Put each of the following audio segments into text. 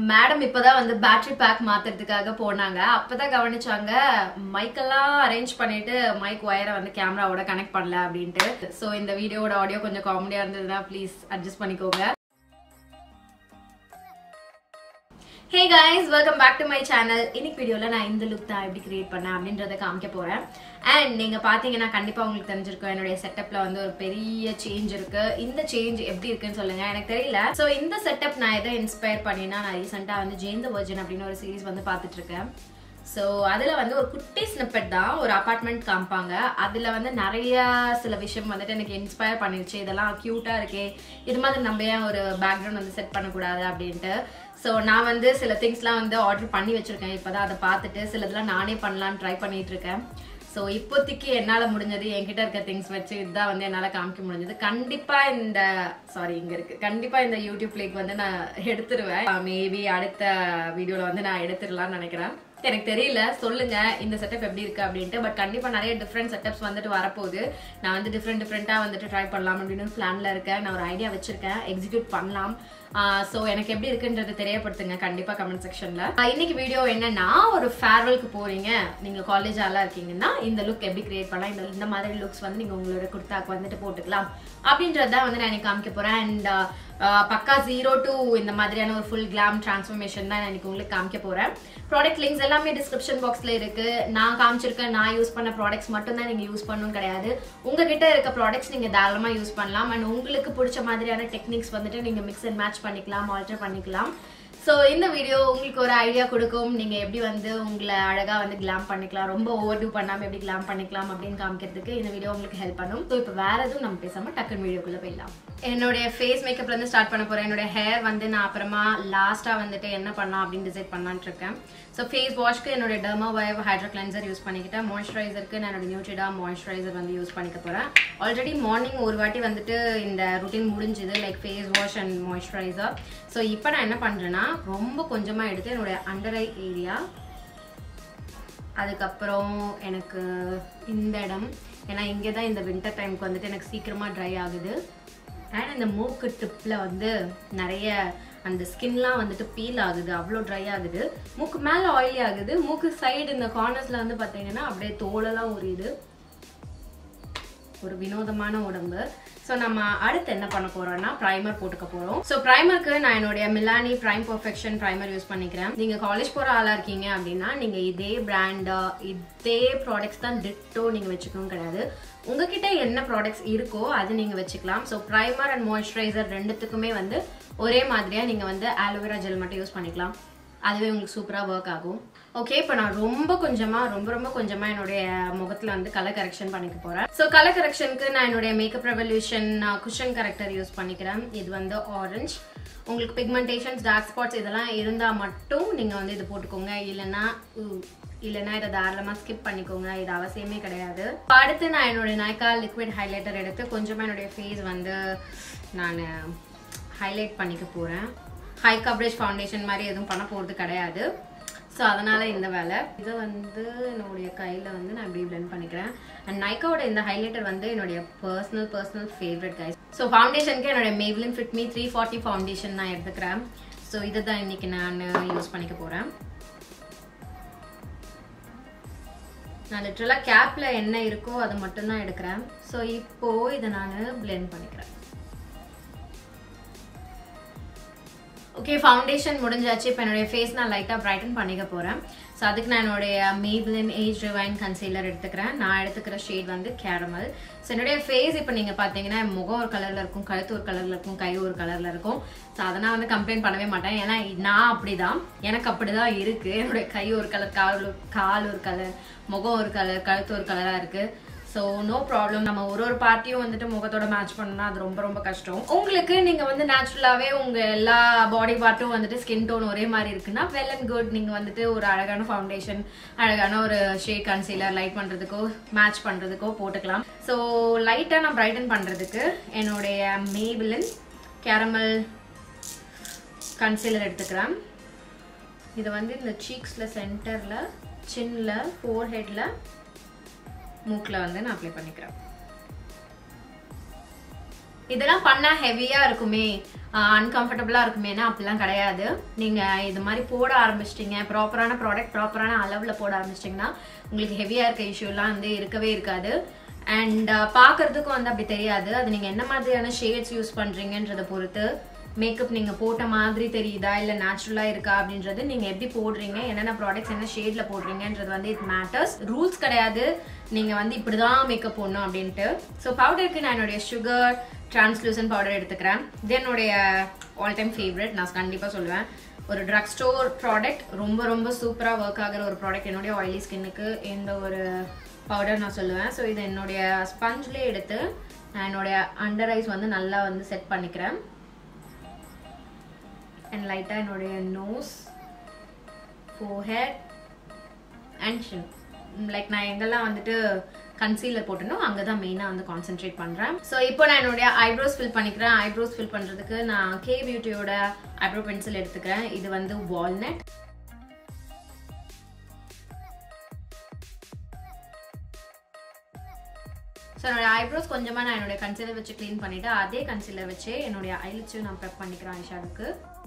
Madam இப்பதான் வந்து battery pack மாத்துறதுக்காக போனாங்க. அப்பதான் கவனிச்சாங்க மைக்கெல்லாம் அரேஞ்ச் பண்ணிட்டு மைக் ஒயரை வந்து கேமராவோட கனெக்ட் பண்ணல அப்படின்ட்டு. ஸோ இந்த வீடியோட ஆடியோ கொஞ்சம் காமெடியா இருந்ததுன்னா ப்ளீஸ் அட்ஜஸ்ட் பண்ணிக்கோங்க. Hey guys, welcome back to my channel. இன்னைக்கு வீடியோல நான் இந்த லுக் தான் எப்படி கிரியேட் பண்ணேன் அப்படின்றத காமிக்க போறேன். அண்ட் நீங்க பாத்தீங்கன்னா கண்டிப்பா உங்களுக்கு தெரிஞ்சிருக்கும் என்னோட செட்டப்ல வந்து ஒரு பெரிய சேஞ்ச் இருக்கு. இந்த சேஞ்ச் எப்படி இருக்குன்னு சொல்லுங்க, எனக்கு தெரியல. சோ இந்த செட்டப் நான் எதை இன்ஸ்பயர் பண்ணினா, நான் ரீசெண்டா வந்து ஜெயின் தி வர்ஜின் அப்படின்னு ஒரு சீரிஸ் வந்து பாத்துட்டு இருக்கேன். ஸோ அதில் வந்து ஒரு குட்டி ஸ்னிப்பெட் தான், ஒரு அப்பார்ட்மெண்ட் காமிப்பாங்க. அதில் வந்து நிறைய சில விஷயம் வந்துட்டு எனக்கு இன்ஸ்பயர் பண்ணிருச்சு. இதெல்லாம் க்யூட்டாக இருக்கே, இது மாதிரி நம்ம ஏன் ஒரு பேக்ரவுண்ட் வந்து செட் பண்ணக்கூடாது அப்படின்ட்டு. ஸோ நான் வந்து சில திங்ஸ்லாம் வந்து ஆர்டர் பண்ணி வச்சுருக்கேன். இப்போ தான் அதை பார்த்துட்டு சிலதெல்லாம் நானே பண்ணலான்னு ட்ரை பண்ணிட்டு இருக்கேன். ஸோ இப்போதைக்கு என்னால் முடிஞ்சது என்கிட்ட இருக்க திங்ஸ் வச்சு இதுதான் வந்து என்னால் காமிக்க முடிஞ்சது. கண்டிப்பாக இங்கே இருக்குது, கண்டிப்பாக இந்த யூடியூப் லிங்க் வந்து நான் எடுத்துருவேன். மேபி அடுத்த வீடியோவில் வந்து நான் எடுத்துடலான்னு நினைக்கிறேன். எனக்கு தெரியல, சொல்லுங்க இந்த செட்டப் எப்படி இருக்கு அப்படின்ட்டு. பட் கண்டிப்பா நிறைய டிஃப்ரெண்ட் செட்டப்ஸ் வந்துட்டு வரப்போகுது. நான் வந்து டிஃப்ரெண்டா வந்துட்டு ட்ரை பண்ணலாம் அப்படின்னு பிளான்ல இருக்கேன். நான் ஒரு ஐடியா வச்சிருக்கேன், எக்ஸிக்யூட் பண்ணலாம். ஸோ எனக்கு எப்படி இருக்குன்றது தெரியப்படுத்துங்க கண்டிப்பா கமெண்ட் செக்ஷன்ல. இன்னைக்கு வீடியோ என்னன்னா, ஒரு ஃபேர்வெலுக்கு போறீங்க, நீங்க காலேஜ் ஆளா இருக்கீங்கன்னா இந்த லுக் எப்படி கிரியேட் பண்ணலாம், இந்த மாதிரி லுக்ஸ் வந்து நீங்க உங்களோட குர்தாக்கு வந்துட்டு போட்டுக்கலாம் அப்படின்றதான் வந்து நான் இன்னைக்கு காமிக்க போறேன். அண்ட் பக்கா 0 to இந்த மாதிரியான ஒரு ஃபுல் கிளாம் டிரான்ஸ்ஃபர்மேஷன் தான் எனக்கு உங்களுக்கு காமிக்க போறேன். ப்ராடக்ட் லிங்க்ஸ் எல்லாமே டிஸ்கிரிப்ஷன் பாக்ஸ்ல இருக்கு. நான் காமிச்சிருக்கேன், நான் யூஸ் பண்ண ப்ராடக்ட்ஸ் மட்டும் தான் நீங்க யூஸ் பண்ணணும் கிடையாது. உங்ககிட்ட இருக்க ப்ராடக்ட்ஸ் நீங்க தாராளமா யூஸ் பண்ணலாம். அண்ட் உங்களுக்கு பிடிச்ச மாதிரியான டெக்னிக்ஸ் வந்துட்டு நீங்க மிக்ஸ் அண்ட் மேட்ச் பண்ணிக்கலாம், ஆல்டர் பண்ணிக்கலாம். ஸோ இந்த வீடியோ உங்களுக்கு ஒரு ஐடியா கொடுக்கும், நீங்க எப்படி வந்து உங்களை அழகா வந்து கிளாம் பண்ணிக்கலாம், ரொம்ப ஓவர் டூ பண்ணாம எப்படி கிளாம் பண்ணிக்கலாம் அப்படின்னு காமிக்கிறதுக்கு இந்த வீடியோ உங்களுக்கு ஹெல்ப் பண்ணும். ஸோ இப்போ வேற எதுவும் நம்ம பேசாம டக்குன்னு வீடியோக்குள்ள போயிடலாம். என்னுடைய ஃபேஸ் மேக்கப்ல இருந்து ஸ்டார்ட் பண்ண போறேன். என்னோட ஹேர் வந்து நான் அப்புறமா லாஸ்டா வந்துட்டு என்ன பண்ணலாம் அப்படின்னு டிசைட் பண்ணலான்னு இருக்கேன். ஸோ ஃபேஸ் வாஷ்க்கு என்னோட டெர்மாவைவ் ஹைட்ரோ கிளென்சர் யூஸ் பண்ணிக்கிட்டேன். மாய்ஸ்சரைசருக்கு நான் என்னோட நியூட்ரிடா மாய்ஸ்சரைசர் வந்து யூஸ் பண்ணிக்க போறேன். ஆல்ரெடி மார்னிங் ஒரு வாட்டி வந்துட்டு இந்த ருட்டீன் முடிஞ்சுது, like face wash and moisturiser. So இப்போ நான் என்ன பண்றேன்னா, ரொம்ப கொஞ்சமா எடுத்து என்னோட அண்டர் ஐ ஏரியா, அதுக்கப்புறம் எனக்கு இந்த இடம், ஏன்னா இங்கே தான் இந்த வின்டர் டைமுக்கு வந்துட்டு எனக்கு சீக்கிரமா ட்ரை ஆகுது. அண்ட் இந்த மூக்கு டிப்ல வந்து நிறைய அந்த ஸ்கின்லாம் வந்துட்டு பீல் ஆகுது, அவ்வளோ ட்ரை ஆகுது. மூக்கு மேலே ஆயிலி ஆகுது, மூக்கு சைடு இந்த கார்னர்ஸ்ல வந்து பார்த்தீங்கன்னா அப்படியே தோலெல்லாம் உரியுது. ஒரு வினோதமான உடம்பு. ஸோ நம்ம அடுத்து என்ன பண்ண போறோம்னா, ப்ரைமர் போட்டுக்க போறோம். ஸோ ப்ரைமருக்கு நான் என்னுடைய Milani Prime Perfection primer use பண்ணிக்கிறேன். நீங்க காலேஜ் போற ஆளா இருக்கீங்க அப்படின்னா நீங்க இதே பிராண்ட் இதே ப்ராடக்ட்ஸ் தான் டிட்டோ நீங்க வச்சுக்கணும் கிடையாது. உங்ககிட்ட என்ன ப்ராடக்ட்ஸ் இருக்கோ அது நீங்க வச்சுக்கலாம். ஸோ ப்ரைமர் அண்ட் மாய்ஸ்சரைசர் ரெண்டுத்துக்குமே வந்து ஒரே மாதிரியா நீங்க வந்து ஆலோவேரா ஜெல் மட்டும் யூஸ் பண்ணிக்கலாம். அதுவே உங்களுக்கு சூப்பராக ஒர்க் ஆகும். ஓகே, இப்போ நான் ரொம்ப கொஞ்சமா என்னுடைய முகத்துல வந்து கலர் கரெக்ஷன் பண்ணிக்க போறேன். ஸோ கலர் கரெக்ஷனுக்கு நான் என்னுடைய Makeup Revolution cushion corrector use பண்ணிக்கிறேன். இது வந்து ஆரஞ்சு. உங்களுக்கு பிக்மெண்டேஷன்ஸ், டார்க் ஸ்பாட்ஸ் இதெல்லாம் இருந்தா மட்டும் நீங்க வந்து இது போட்டுக்கோங்க, இல்லைன்னா இதை தாராளமாக ஸ்கிப் பண்ணிக்கோங்க, இது அவசியமே கிடையாது. அடுத்து நான் என்னுடைய நைக்கா லிக்விட் ஹைலைட்டர் எடுத்து கொஞ்சமா என்னுடைய ஃபேஸ் வந்து நான் ஹைலைட் பண்ணிக்க போறேன். ஹை கவரேஜ் ஃபவுண்டேஷன் மாதிரி எதுவும் பண்ண போகிறது கிடையாது. ஸோ அதனால இந்த வேலை இதை வந்து என்னுடைய கையில் வந்து நான் இப்படி பிளெண்ட் பண்ணிக்கிறேன். அண்ட் நைக்காவோட இந்த ஹைலைட்டர் வந்து என்னுடைய பர்சனல் ஃபேவரட் கைஸ். ஸோ ஃபவுண்டேஷனுக்கு என்னுடைய மேவ்லின் ஃபிட் மீ 340 ஃபவுண்டேஷன் நான் எடுத்துக்கிறேன். ஸோ இதை தான் இன்னைக்கு நான் யூஸ் பண்ணிக்க போகிறேன். நான் லிட்டரலாக கேப்பில் என்ன இருக்கோ அதை மட்டும்தான் எடுக்கிறேன். ஸோ இப்போது இதை நான் பிளெண்ட் பண்ணிக்கிறேன். ஓகே, ஃபவுண்டேஷன் முடிஞ்சாச்சு. இப்போ என்னுடைய ஃபேஸ் நான் லைட்டாக பிரைட்டன் பண்ணிக்க போகிறேன். ஸோ அதுக்கு நான் என்னுடைய மேவ்லின் ஏஜ் ரிவைன் கன்சீலர் எடுத்துக்கிறேன். நான் எடுத்துக்கிற ஷேட் வந்து கேரமல். ஸோ என்னுடைய ஃபேஸ் இப்போ நீங்கள் பார்த்தீங்கன்னா முகம் ஒரு கலரில் இருக்கும், கழுத்து ஒரு கலரில் இருக்கும், கை ஒரு கலரில் இருக்கும். ஸோ அதை நான் வந்து கம்ப்ளைண்ட் பண்ணவே மாட்டேன், ஏன்னா நான் அப்படிதான், எனக்கு அப்படிதான் இருக்குது. என்னுடைய கை ஒரு கலர், கால் ஒரு கலர், முகம் ஒரு கலர், கழுத்து ஒரு கலராக இருக்குது. So no problem. நம்ம ஒரு பார்ட்டியும் வந்துட்டு முகத்தோட மேட்ச் பண்ணணும்னா அது ரொம்ப கஷ்டம். உங்களுக்கு நீங்க வந்து நேச்சுரலாவே உங்க எல்லா பாடி பார்ட்டும் வந்துட்டு ஸ்கின் டோன் ஒரே மாதிரி இருக்குன்னா வெல் அண்ட் குட். நீங்க வந்துட்டு ஒரு அழகான ஃபவுண்டேஷன், அழகான ஒரு ஷேட் கன்சீலர் லைட் பண்றதுக்கோ மேட்ச் பண்றதுக்கோ போட்டுக்கலாம். ஸோ லைட்டா நான் பிரைட்டன் பண்றதுக்கு என்னுடைய மேவ்லின் கேரமல் கன்சீலர் எடுத்துக்கிறேன். இது வந்து இந்த சீக்ஸ்ல, சென்டர்ல, சின்ல, ஃபோர்ஹெட்ல, மூக்கில் வந்து நான் அப்ளை பண்ணிக்கிறேன். இதெல்லாம் பண்ணா ஹெவியா இருக்குமே, அன்கம்ஃபர்டபுளா இருக்குமேனா அப்படிலாம் கிடையாது. நீங்க இது மாதிரி போட ஆரம்பிச்சிட்டீங்க, ப்ராப்பரான ப்ராடக்ட் ப்ராப்பரான அளவுல போட ஆரம்பிச்சிட்டிங்கன்னா உங்களுக்கு ஹெவியா இருக்க இஷ்யூலாம் வந்து இருக்கவே இருக்காது. அண்ட் பார்க்கறதுக்கும் வந்து அப்படி தெரியாது. அது நீங்க என்ன மாதிரியான ஷேட்ஸ் யூஸ் பண்றீங்கன்றதை பொறுத்து மேக்கப் நீங்க போட்ட மாதிரி தெரியுதா இல்ல நேச்சுரலா இருக்கா அப்படின்றது, நீங்க எப்படி போடுறீங்க, என்னென்ன ப்ராடக்ட்ஸ் என்ன ஷேட்ல போடுறீங்கன்றது வந்து இட் மேட்டர்ஸ். ரூல்ஸ் கிடையாது நீங்க வந்து இப்படிதான் மேக்கப் போடணும் அப்படின்ட்டு. ஸோ பவுடருக்கு நான் என்னுடைய சுகர் டிரான்ஸ்லூசன்ட் பவுடர் எடுத்துக்கிறேன். இது என்னுடைய ஆல் டைம் ஃபேவரட், நான் கண்டிப்பா சொல்லுவேன். ஒரு ட்ரக் ஸ்டோர் ப்ராடக்ட், ரொம்ப ரொம்ப சூப்பரா ஒர்க் ஆகிற ஒரு ப்ராடக்ட் என்னுடைய ஆயிலி ஸ்கின்னுக்கு இந்த ஒரு பவுடர் நான் சொல்லுவேன். ஸோ இது என்னுடைய ஸ்பஞ்ச்லேயே எடுத்து நான் என்னுடைய அண்டர் ஐஸ் வந்து நல்லா வந்து செட் பண்ணிக்கிறேன். அண்ட் லைட்டாக என்னுடைய nose, forehead and chin, like நான் எங்கெல்லாம் வந்துட்டு கன்சீலர் போட்டனோ அங்கே தான் மெயினாக வந்து கான்சென்ட்ரேட் பண்ணுறேன். ஸோ இப்போ நான் என்னுடைய ஐப்ரோஸ் ஃபில் பண்ணிக்கிறேன். ஐப்ரோஸ் ஃபில் பண்ணுறதுக்கு நான் கே பியூட்டியோட ஐப்ரோ பென்சில் எடுத்துக்கிறேன். இது வந்து வால்நட். ஸோ என்னோட ஐப்ரோஸ் கொஞ்சமாக நான் என்னுடைய கன்சீலர் வச்சு க்ளீன் பண்ணிவிட்டு அதே கன்சீலர் வச்சு என்னுடைய ஐலிட்ஸையும் நான் ப்ரெப் பண்ணிக்கிறேன் ஐஷேடோக்கு.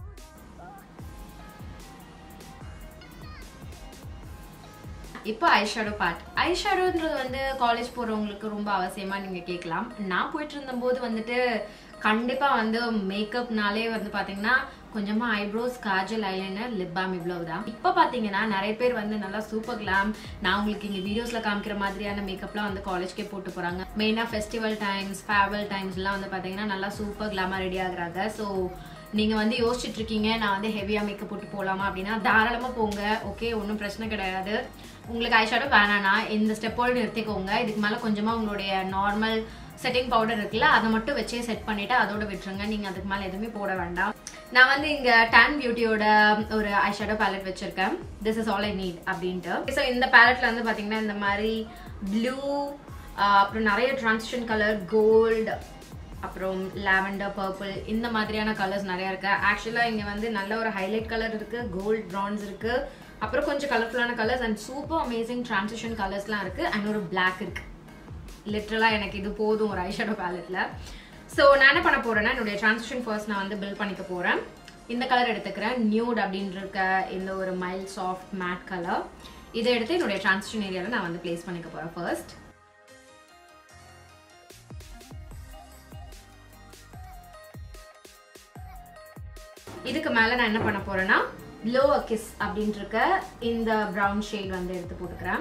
இப்போ ஐஷேடோ பார்ட். ஐஷேடோன்றது வந்து காலேஜ் போகிறவங்களுக்கு ரொம்ப அவசியமாக நீங்கள் கேட்கலாம். நான் போயிட்டு இருந்தபோது வந்துட்டு கண்டிப்பாக வந்து மேக்கப்னாலே வந்து பார்த்தீங்கன்னா கொஞ்சமாக eyebrows, kajal, eyeliner, lip balm இவ்வளவுதான். இப்போ பார்த்தீங்கன்னா நிறைய பேர் வந்து நல்லா சூப்பர் கிளாம், நான் உங்களுக்கு இங்கே வீடியோஸில் காமிக்கிற மாதிரியான மேக்கப்லாம் வந்து காலேஜ்க்கே போட்டு போகிறாங்க. மெயினாக ஃபெஸ்டிவல் டைம்ஸ், ஃபேர்வெல் டைம்ஸ்லாம் வந்து பார்த்தீங்கன்னா நல்லா சூப்பர் கிளாமாக ரெடி ஆகுறாங்க. ஸோ நீங்கள் வந்து யோசிச்சுட்டு இருக்கீங்க நான் வந்து ஹெவியாக மேக்கப் போட்டு போகலாமா அப்படின்னா தாராளமாக போங்க. ஓகே, ஒன்றும் பிரச்சனை கிடையாது. உங்களுக்கு ஐஷேடோ வேணான்னா இந்த ஸ்டெப்போடு நிறுத்திக்கோங்க. இதுக்கு மேலே கொஞ்சமாக உங்களுடைய நார்மல் செட்டிங் பவுடர் இருக்குல்ல அதை மட்டும் வச்சே செட் பண்ணிவிட்டு அதோட விட்டுருங்க. நீங்கள் அதுக்கு மேலே எதுவுமே போட வேண்டாம். நான் வந்து இங்கே டான் பியூட்டியோட ஒரு ஐஷேடோ பேலட் வச்சுருக்கேன். This is all I need அப்படின்ட்டு. ஸோ இந்த பேலட்டில் வந்து பார்த்தீங்கன்னா இந்த மாதிரி ப்ளூ, அப்புறம் நிறைய டிரான்சிஷன் கலர், கோல்டு, அப்புறம் லாவெண்டர், பர்பிள், இந்த மாதிரியான கலர்ஸ் நிறையா இருக்கு. ஆக்சுவலாக இங்கே வந்து நல்ல ஒரு ஹைலைட் கலர் இருக்கு, கோல்ட் ப்ரான்ஸ் இருக்கு, அப்புறம் கொஞ்சம் கலர்ஃபுல்லான colours and super amazing transition கலர்ஸ்லாம் இருக்கு. அண்ட் ஒரு பிளாக் இருக்கு. லிட்டரலாக எனக்கு இது போதும் ஒரு ஐஷேடோ பேலட்ல. ஸோ நான் என்ன பண்ண போறேன்னா என்னுடைய டிரான்சிஷன் ஃபர்ஸ்ட் நான் வந்து பில்ட் பண்ணிக்க போறேன். இந்த கலர் எடுத்துக்கிறேன், நியூட் அப்படின்னு இருக்க இந்த ஒரு மைல்ட் சாஃப்ட் மேட் கலர். இதை எடுத்து என்னுடைய டிரான்சிஷன் ஏரியாவில் நான் வந்து பிளேஸ் பண்ணிக்க போறேன் ஃபர்ஸ்ட். இதுக்கு மேல நான் என்ன பண்ண போறேன்னா ப்ளோ அ கிஸ் அப்படின்ட்டு இருக்க இந்த ப்ரௌன் ஷேட் வந்து எடுத்து போட்டுக்கிறேன்.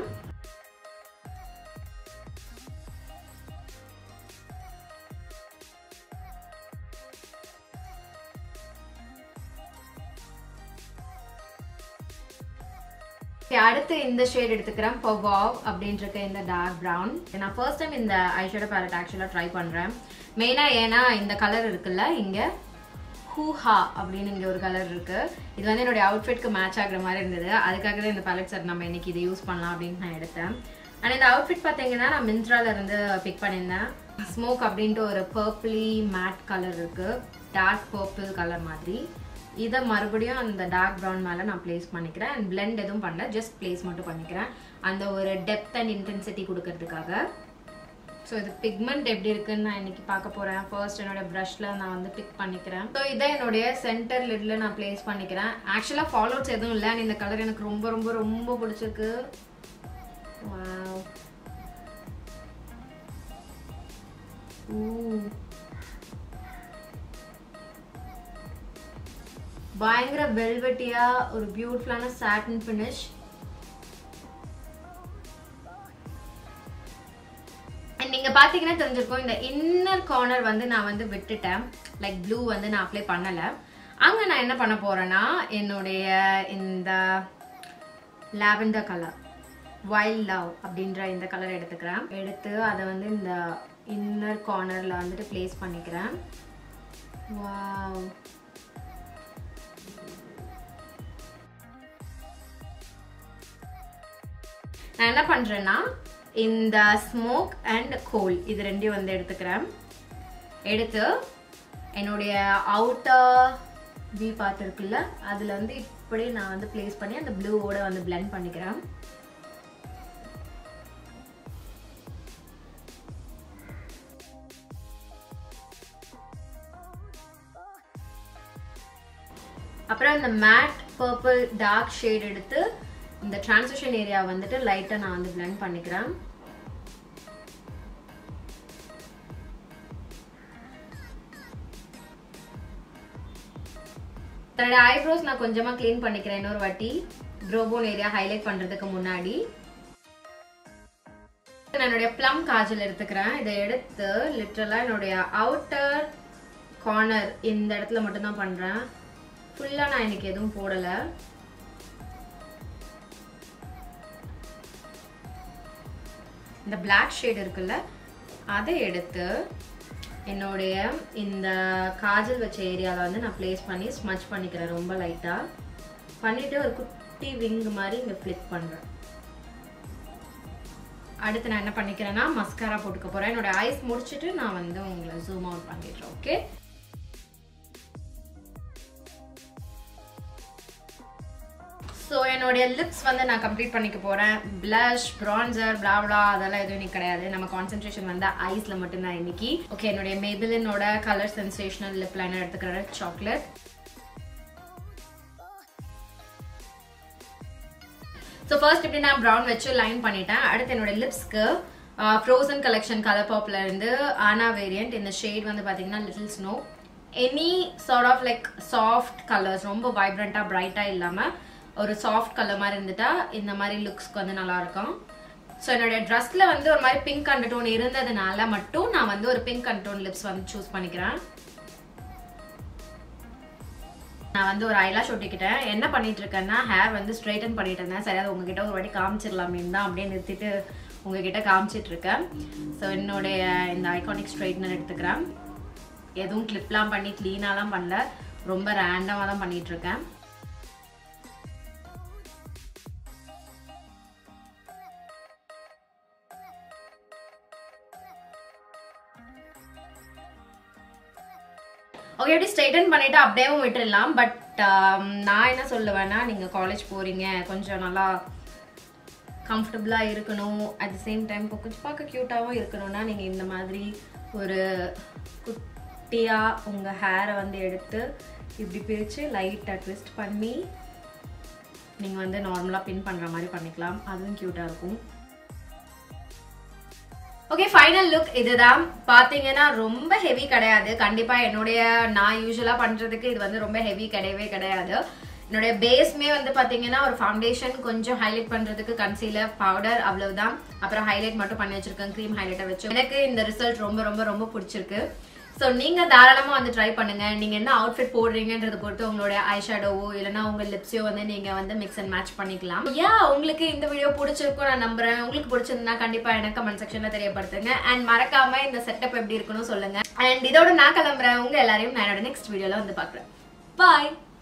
அடுத்து இந்த ஷேட் எடுத்துக்கிறேன், பவாவ் அப்படின்ட்டு இருக்க இந்த டார்க் ப்ரௌன். நான் ஃபர்ஸ்ட் டைம் இந்த ஐஷேடோ பேலட் ஆக்சுவலாக ட்ரை பண்ணுறேன். மெயினாக ஏன்னா இந்த கலர் இருக்குல்ல, இங்கே ஹூஹா அப்படின்னு இங்கே ஒரு கலர் இருக்கு. இது வந்து என்னுடைய அவுட்ஃபிட்க்கு மேட்ச் ஆகுற மாதிரி இருந்தது. அதுக்காக தான் இந்த பேலட் சார் நம்ம இன்னைக்கு இதை யூஸ் பண்ணலாம் அப்படின்னு நான் எடுத்தேன். அண்ட் இந்த அவுட்ஃபிட் பார்த்தீங்கன்னா நான் மிந்த்ரால இருந்து பிக் பண்ணியிருந்தேன். ஸ்மோக் அப்படின்ட்டு ஒரு பர்பிளி மேட் கலர் இருக்கு, டார்க் பர்பிள் கலர் மாதிரி. இதை மறுபடியும் அந்த டார்க் ப்ரௌன் மேலே நான் பிளேஸ் பண்ணிக்கிறேன். அண்ட் பிளெண்ட் எதுவும் பண்ணல, ஜஸ்ட் பிளேஸ் மட்டும் பண்ணிக்கிறேன் அந்த ஒரு டெப்த் அண்ட் இன்டென்சிட்டி கொடுக்கறதுக்காக. ஸோ இது பிக்மெண்ட் எப்படி இருக்குன்னு நான் இன்னைக்கு பார்க்க போறேன். ஃபர்ஸ்ட் என்னோட ப்ரஷ்ல நான் வந்து பிக் பண்ணிக்கிறேன். ஸோ இதை என்னுடைய சென்டர் லிட்ல நான் பிளேஸ் பண்ணிக்கிறேன். ஆக்சுவலாக ஃபாலோட்ஸ் எதுவும் இல்லை, இந்த கலர் எனக்கு ரொம்ப ரொம்ப ரொம்ப பிடிச்சிருக்கு. பயங்கர வெல்வெட்டியா ஒரு பியூட்டிஃபுல்லான சாட்டின் ஃபினிஷ். நீங்க பாத்தீங்கன்னா தெரிஞ்சிருக்கும், இந்த இன்னர் கார்னர் வந்து நான் வந்து விட்டுட்டேன். லைக் ப்ளூ வந்து நான் அப்ளை பண்ணல. அங்க நான் என்ன பண்ண போறேன்னா என்னுடைய இந்த லாவெண்டர் கலர், வைல்ட் லவ் அப்படின்ற இந்த கலர் எடுத்துக்கிறேன். எடுத்து அதை வந்து இந்த இன்னர் கார்னர்ல வந்துட்டு பிளேஸ் பண்ணிக்கிறேன். வாவ், நான் என்ன பண்றேன்னா இந்த ஸ்மோக் அண்ட் கோல் இது ரெண்டையும் வந்து எடுத்துக்கிறேன். எடுத்து என்னுடைய அவுட்டர் வி பார்ட் இருக்குல்ல, அதுல வந்து இப்படி நான் வந்து பிளேஸ் பண்ணி அந்த ப்ளூவோட வந்து பிளெண்ட் பண்ணிக்கிறேன். அப்புறம் இந்த மேட் பர்பிள் டார்க் ஷேட் எடுத்து இந்த டிரான்சிஷன் ஏரியா வந்துட்டு லைட்டா நான் வந்து blend பண்ணிக்கிறேன். என்னோட ஐப்ரோஸ் நான் கொஞ்சமா க்ளீன் பண்ணிக்கிறேன் இன்னொரு வாட்டி ப்ரோ போன் ஏரியா ஹைலைட் பண்றதுக்கு முன்னாடி. நான் என்னோட ப்ளம் காஜல் எடுத்துக்கிறேன். இதை எடுத்து லிட்டரலா என்னோட அவுட்டர் கார்னர் இந்த இடத்துல மட்டும் தான் பண்றேன். ஃபுல்லா நான் இன்னைக்கு எதுவும் போடல. இந்த பிளாக் ஷேட் இருக்குல்ல அதை எடுத்து என்னோடைய இந்த காஜல் வச்ச ஏரியால வந்து நான் பிளேஸ் பண்ணி ஸ்மட்ச் பண்ணிக்கிறேன் ரொம்ப லைட்டா. பண்ணிட்டு ஒரு குட்டி விங் மாதிரி இங்க ஃபிளிக் பண்றேன். அடுத்து நான் என்ன பண்ணிக்கிறேன்னா மஸ்காரா போட்டுக்க போறேன். என்னோட ஐஸ் முடிச்சிட்டு நான் வந்து உங்களை ஜூம் அவுட் பண்ணிடுறேன். ஓகே, ஸோ என்னோட லிப்ஸ் வந்து நான் கம்ப்ளீட் பண்ணிக்க போறேன். பிளஷ், பிரான்சர், பிளாப்ளா அதெல்லாம் எதுவும் இன்னைக்கு கிடையாது. நம்ம கான்சென்ட்ரேஷன் வந்து ஐஸ்ல மட்டும்தான் இன்னைக்கு. ஓகே, என்னுடைய மேபிலினோட கலர் சென்சேஷனல் லிப் லைனர் எடுத்துக்கிறேன், சாக்லேட். ஸோ ஃபர்ஸ்ட் இப்படி நான் ப்ரௌன் வச்சு லைன் பண்ணிட்டேன். அடுத்து என்னோட லிப்ஸ்க்கு ஃப்ரோசன் கலெக்ஷன் கலர் பாப்ல இருந்து ஆனா வேரியன்ட். இந்த ஷேட் வந்து பாத்தீங்கன்னா Little Snow. Any sort of like soft colours, ரொம்ப வைப்ரண்டா பிரைட்டா இல்லாம ஒரு சாஃப்ட் கலர் மாதிரி இருந்துட்டா இந்த மாதிரி லுக்ஸ்க்கு வந்து நல்லா இருக்கும். ஸோ என்னோட ட்ரெஸ்ல வந்து ஒரு மாதிரி பிங்க் அண்டர்டோன் இருந்ததுனால மட்டும் நான் வந்து ஒரு பிங்க் அண்டர்டோன் லிப்ஸ் வந்து சூஸ் பண்ணிக்கிறேன். நான் வந்து ஒரு ஐலாஷ் ஒட்டிக்கிட்டேன். என்ன பண்ணிட்டு இருக்கேன்னா ஹேர் வந்து ஸ்ட்ரைட்டன் பண்ணிட்டு இருந்தேன். சரி, அது உங்ககிட்ட ஒரு வாட்டி காமிச்சிடலாமேன்னு தான் அப்படியே நிறுத்திட்டு உங்ககிட்ட காமிச்சிட்டு இருக்கேன். ஸோ என்னுடைய இந்த ஐகானிக் ஸ்ட்ரைட்னர் எடுத்துக்கிறேன். எதுவும் கிளிப்லாம் பண்ணி கிளீனாலாம் பண்ணல, ரொம்ப ரேண்டமாக தான் பண்ணிட்டு இருக்கேன். ஓகே, எப்படி ஸ்ட்ரைட்டன் பண்ணிட்டு அப்படியே விட்டுடலாம். பட் நான் என்ன சொல்லுவேன்னா, நீங்க காலேஜ் போறீங்க, கொஞ்சம் நல்லா கம்ஃபர்டபுளா இருக்கணும், அட் த சேம் டைம் கொஞ்சம் பார்க்க கியூட்டாகவும் இருக்கணும்னா நீங்க இந்த மாதிரி ஒரு குட்டியா உங்க ஹேரை வந்து எடுத்து இப்படி பிரிச்சு லைட்டா ட்விஸ்ட் பண்ணி நீங்க வந்து நார்மலா பின் பண்ற மாதிரி பண்ணிக்கலாம். அதுவும் கியூட்டா இருக்கும். ஓகே, ஃபைனல் லுக் இதுதான். பாத்தீங்கன்னா ரொம்ப ஹெவி கிடையாது. கண்டிப்பா என்னுடைய நான் யூஸ்வலா பண்றதுக்கு இது வந்து ரொம்ப ஹெவி கிடையவே கிடையாது. என்னுடைய பேஸ்மே வந்து பாத்தீங்கன்னா ஒரு ஃபவுண்டேஷன், கொஞ்சம் ஹைலைட் பண்றதுக்கு கன்சீலர், பவுடர், அவ்வளவுதான். அப்புறம் ஹைலைட் மட்டும் பண்ணி வச்சிருக்கேன், க்ரீம் ஹைலைட்டர் வச்சு. எனக்கு இந்த ரிசல்ட் ரொம்ப ரொம்ப ரொம்ப பிடிச்சிருக்கு. ஸோ நீங்க தாராளமா வந்து ட்ரை பண்ணுங்க. நீங்க என்ன அவுட்ஃபிட் போடுறீங்கன்றத பொறுத்து உங்களுடைய ஐ ஷேடோவோ இல்லைன்னா உங்க லிப்ஸையோ வந்து நீங்க வந்து மிக்ஸ் அண்ட் மேட்ச் பண்ணிக்கலாம். உங்களுக்கு இந்த வீடியோ பிடிச்சிருக்கும் நான் நம்புறேன். உங்களுக்கு பிடிச்சிருந்தா கண்டிப்பா எனக்கு கமெண்ட் செக்ஷன்ல தெரியப்படுத்துங்க. அண்ட் மறக்காம இந்த செட்டப் எப்படி இருக்குன்னு சொல்லுங்க. அண்ட் இதோட நான் கிளம்புறேன். உங்க எல்லாரையும் நான் என்னோட நெக்ஸ்ட் வீடியோல வந்து பாக்குறேன். பாய்.